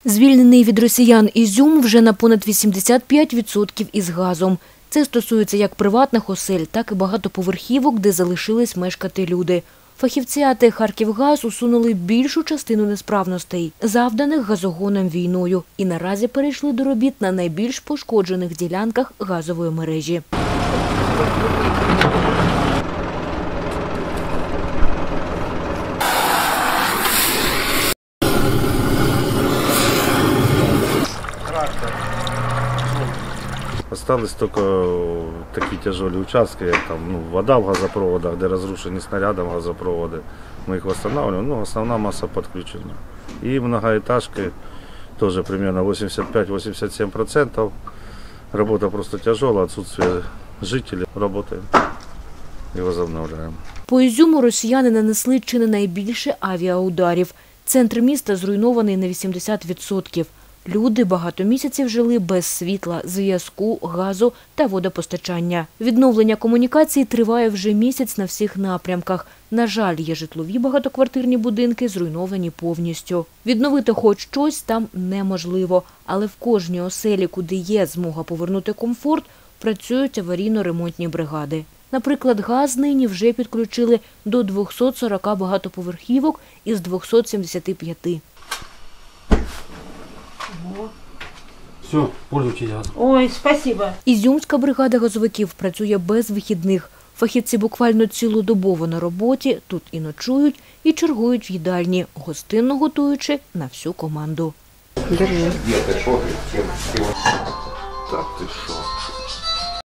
Звільнений від росіян Ізюм вже на понад 85% із газом. Це стосується як приватних осель, так і багатоповерхівок, де залишились мешкати люди. Фахівці АТ «Харківгаз» усунули більшу частину несправностей, завданих газогоном війною, і наразі перейшли до робіт на найбільш пошкоджених ділянках газової мережі. Остались только такие тяжелые участки, как вода в газопроводах, где разрушены снарядом газопроводы. Мы их восстанавливаем, основная масса подключена. И многоэтажки тоже примерно 85-87%. Работа просто тяжелая, отсутствие жителей. Работаем и возобновляем. По Ізюму росіяни нанесли чи не найбільше авіаударів. Центр міста зруйнований на 80%. Люди багато місяців жили без світла, зв'язку, газу та водопостачання. Відновлення комунікацій триває вже місяць на всіх напрямках. На жаль, є житлові багатоквартирні будинки, зруйновані повністю. Відновити хоч щось там неможливо, але в кожній оселі, куди є змога повернути комфорт, працюють аварійно-ремонтні бригади. Наприклад, газ нині вже підключили до 240 багатоповерхівок із 275. Все, пользуйтесь газом. Ой, спасибо. Ізюмська бригада газовиків працює без вихідних. Фахівці буквально цілодобово на роботі, тут і ночують, і чергують в їдальні, гостинно готуючи на всю команду. Так, ти що?